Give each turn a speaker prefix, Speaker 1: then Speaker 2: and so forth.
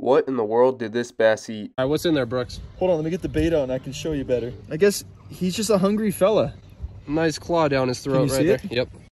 Speaker 1: What in the world did this bass eat?
Speaker 2: All right, what's in there, Brooks?
Speaker 3: Hold on, let me get the bait out and I can show you better. I guess he's just a hungry fella.
Speaker 2: Nice claw down his throat right there. Yep.